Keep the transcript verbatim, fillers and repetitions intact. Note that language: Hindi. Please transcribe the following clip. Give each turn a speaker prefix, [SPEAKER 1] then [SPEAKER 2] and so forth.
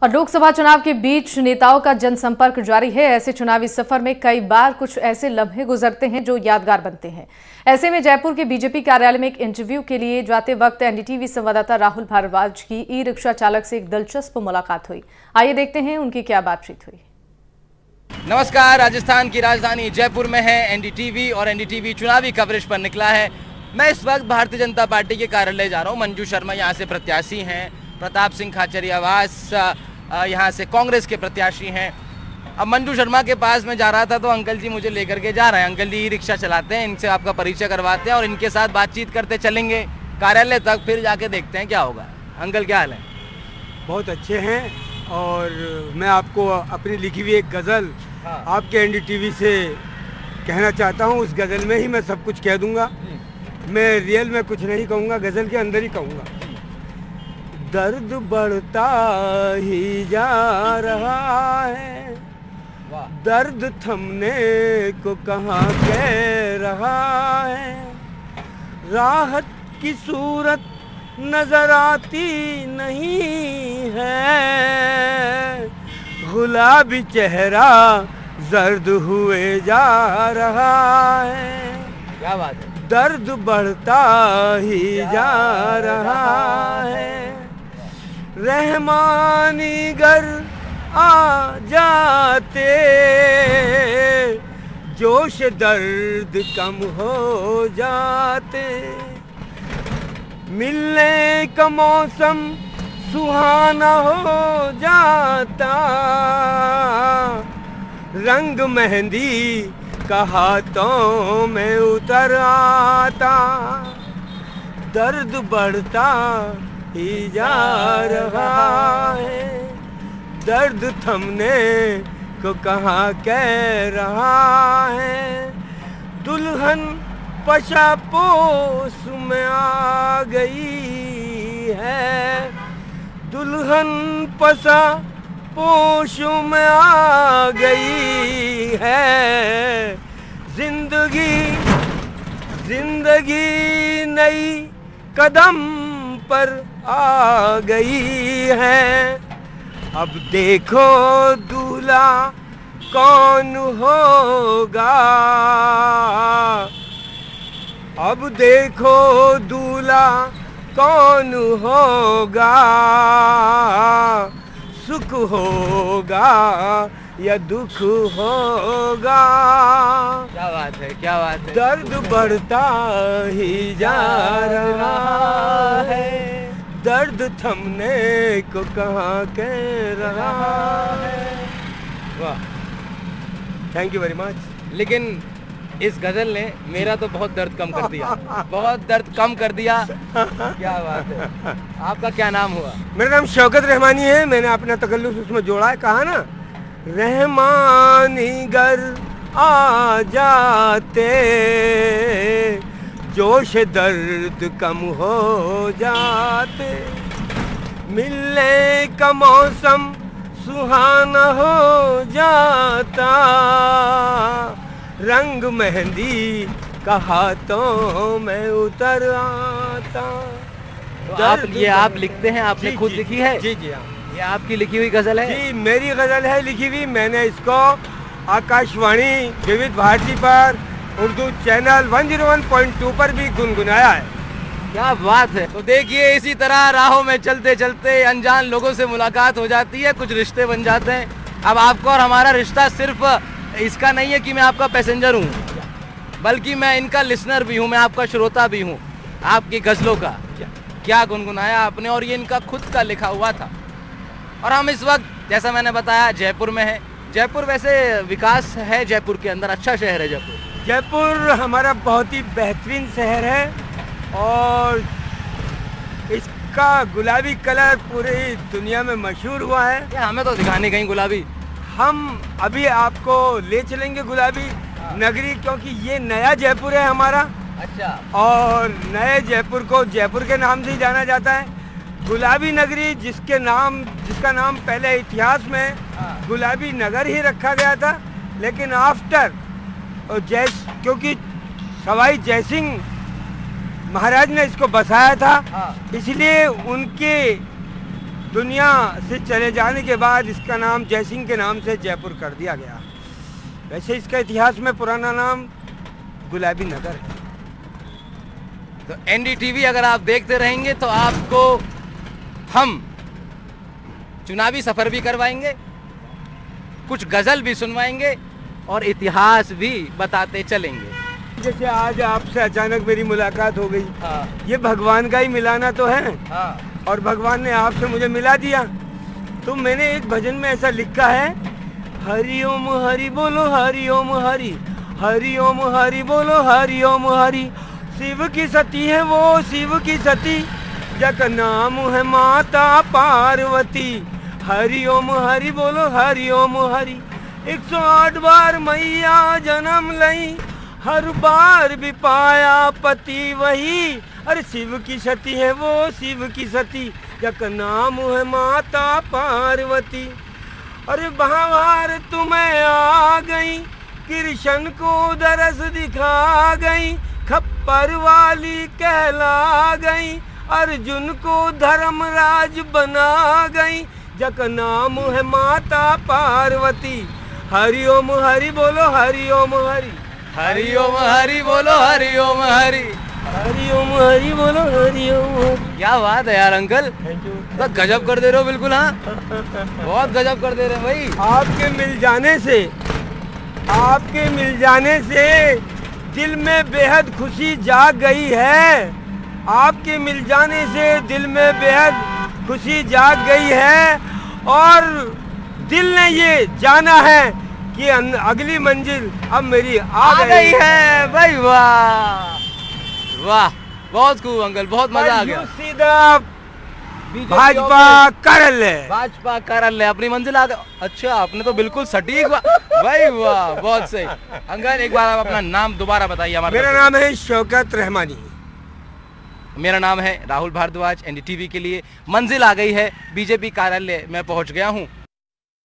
[SPEAKER 1] और लोकसभा चुनाव के बीच नेताओं का जनसंपर्क जारी है। ऐसे चुनावी सफर में कई बार कुछ ऐसे लम्हे गुजरते हैं जो यादगार बनते हैं। ऐसे में जयपुर के बीजेपी कार्यालय में एक इंटरव्यू के लिए जाते वक्त एनडीटीवी संवाददाता राहुल भारद्वाज की ई रिक्शा चालक से एक दिलचस्प मुलाकात हुई। आइए देखते हैं उनकी क्या बातचीत हुई।
[SPEAKER 2] नमस्कार, राजस्थान की राजधानी जयपुर में है एनडीटीवी और एनडीटीवी चुनावी कवरेज पर निकला है। मैं इस वक्त भारतीय जनता पार्टी के कार्यालय जा रहा हूँ। मंजू शर्मा यहाँ से प्रत्याशी हैं, प्रताप सिंह खाचरियावास यहाँ से कांग्रेस के प्रत्याशी हैं। अब मंजू शर्मा के पास मैं जा रहा था तो अंकल जी मुझे लेकर के जा रहे हैं। अंकल जी ई रिक्शा चलाते हैं, इनसे आपका परिचय करवाते हैं और इनके साथ बातचीत करते चलेंगे कार्यालय तक, फिर जाके देखते हैं क्या होगा। अंकल क्या हाल है?
[SPEAKER 3] बहुत अच्छे हैं और मैं आपको अपनी लिखी हुई एक गज़ल हाँ। आपके एनडीटीवी से कहना चाहता हूँ। उस गज़ल में ही मैं सब कुछ कह दूँगा। मैं रियल में कुछ नहीं कहूँगा, गज़ल के अंदर ही कहूँगा। दर्द बढ़ता ही जा रहा है, दर्द थमने को कहाँ कह रहा है, राहत की सूरत नजर आती नहीं है, गुलाबी चेहरा जर्द हुए जा रहा है।
[SPEAKER 2] क्या बात है?
[SPEAKER 3] दर्द बढ़ता ही जा रहा है, रहमानी गर आ जाते जोश दर्द कम हो जाते, मिलने का मौसम सुहाना हो जाता, रंग मेहंदी का हाथों में उतर आता, दर्द बढ़ता ही जा रहा है, दर्द थमने को कहाँ कह रहा है, दुल्हन पशा पोस में आ गई है, दुल्हन पशा पोश में आ गई है, जिंदगी जिंदगी नई कदम पर आ गई है, अब देखो दूल्हा कौन होगा, अब देखो दूल्हा कौन होगा, सुख होगा या दुख होगा।
[SPEAKER 2] क्या बात है, क्या बात है।
[SPEAKER 3] दर्द बढ़ता ही जा रहा है, दर्द थमने को कहाँ कह रहा है। वाह, थैंक यू वेरी मच।
[SPEAKER 2] लेकिन इस गजल ने मेरा तो बहुत दर्द कम कर दिया, बहुत दर्द कम कर दिया। क्या बात है। आपका क्या नाम हुआ?
[SPEAKER 3] मेरा नाम शौकत रहमानी है। मैंने अपना तकल्लुफ़ उसमें जोड़ा है। कहा ना, रहमानी गर आ जाते जोश दर्द कम हो जाते, मिलने का मौसम सुहाना हो जाता, रंग मेहंदी का हाथों में उतर आता।
[SPEAKER 2] तो आप ये आप लिखते हैं? आपने खुद लिखी है?
[SPEAKER 3] जी जी हाँ,
[SPEAKER 2] ये आपकी लिखी हुई गजल है?
[SPEAKER 3] जी मेरी गजल है लिखी हुई। मैंने इसको आकाशवाणी विविध भारती पर उर्दू चैनल एक सौ एक पॉइंट दो पर भी गुनगुनाया है।
[SPEAKER 2] क्या बात है। तो देखिए, इसी तरह राहों में चलते चलते अनजान लोगों से मुलाकात हो जाती है, कुछ रिश्ते बन जाते हैं। अब आपको और हमारा रिश्ता सिर्फ इसका नहीं है कि मैं आपका पैसेंजर हूँ, बल्कि मैं इनका लिसनर भी हूँ, मैं आपका श्रोता भी हूँ। आपकी गजलों का क्या, क्या गुनगुनाया आपने, और ये इनका खुद का लिखा हुआ था। और हम इस वक्त, जैसा मैंने बताया, जयपुर में है। जयपुर वैसे विकास है जयपुर के अंदर, अच्छा शहर है जयपुर।
[SPEAKER 3] जयपुर हमारा बहुत ही बेहतरीन शहर है और इसका गुलाबी कलर पूरी दुनिया में मशहूर हुआ है।
[SPEAKER 2] क्या हमें तो दिखाने कहीं गुलाबी।
[SPEAKER 3] हम अभी आपको ले चलेंगे गुलाबी नगरी, क्योंकि ये नया जयपुर है हमारा।
[SPEAKER 2] अच्छा।
[SPEAKER 3] और नए जयपुर को जयपुर के नाम से ही जाना जाता है। गुलाबी नगरी जिसके नाम जिसका नाम पहले इतिहास में गुलाबी नगर ही रखा गया था, लेकिन आफ्टर जय क्योंकि सवाई जयसिंह महाराज ने इसको बसाया था, इसलिए उनके दुनिया से चले जाने के बाद इसका नाम जयसिंह के नाम से जयपुर कर दिया गया। वैसे इसका इतिहास में पुराना नाम गुलाबी नगर है।
[SPEAKER 2] तो एनडीटीवी अगर आप देखते रहेंगे तो आपको हम चुनावी सफर भी करवाएंगे, कुछ गजल भी सुनवाएंगे और इतिहास भी बताते चलेंगे।
[SPEAKER 3] जैसे आज आपसे अचानक मेरी मुलाकात हो गई,
[SPEAKER 2] हाँ।
[SPEAKER 3] ये भगवान का ही मिलाना तो है,
[SPEAKER 2] हाँ।
[SPEAKER 3] और भगवान ने आपसे मुझे मिला दिया। तो मैंने एक भजन में ऐसा लिखा है, हरि ओम हरि बोलो हरि ओम हरि, हरि ओम हरि बोलो हरि ओम हरि। शिव की सती है वो शिव की सती, जग नाम है माता पार्वती। हरि ओम हरि बोलो हरि ओम हरि। एक सौ आठ बार मैया जन्म लई, हर बार भी पाया पति वही। अरे शिव की सती है वो शिव की सती, जग नाम है माता पार्वती। अरे बाहर तुम्हें आ गई, कृष्ण को दरस दिखा गई, खप्पर वाली कहला गई, अर्जुन को धर्मराज बना गई, जग नाम है माता पार्वती। हरि ओम हरि बोलो हरि ओम हरि,
[SPEAKER 2] हरि ओम हरि बोलो हरि ओम हरि,
[SPEAKER 3] हरि ओम हरि बोलो हरि ओम हरि।
[SPEAKER 2] क्या बात है यार अंकल,
[SPEAKER 3] थैंक यू।
[SPEAKER 2] तो गजब कर दे रहे हो बिल्कुल। हाँ, बहुत गजब कर दे रहे हैं भाई।
[SPEAKER 3] आपके मिल जाने से आपके मिल जाने से दिल में बेहद खुशी जाग गई है। आपके मिल जाने से दिल में बेहद खुशी जाग गई है, और दिल ने ये जाना है कि अगली मंजिल अब मेरी आ,
[SPEAKER 2] आ गई है भाई। वाह वाह, बहुत खूब अंकल, बहुत मजा आ गया।
[SPEAKER 3] सीधा भाजपा कर ले,
[SPEAKER 2] भाजपा कर ले, अपनी मंजिल आ गए। अच्छा, आपने तो बिल्कुल सटीक भाई, वाह बहुत सही। अंकल एक बार आप अपना नाम दोबारा बताइए हमारे।
[SPEAKER 3] मेरा नाम है शौकत रहमानी।
[SPEAKER 2] मेरा नाम है राहुल भारद्वाज। एनडीटीवी के लिए मंजिल आ गई है, बीजेपी कार्यालय मैं पहुंच गया हूं।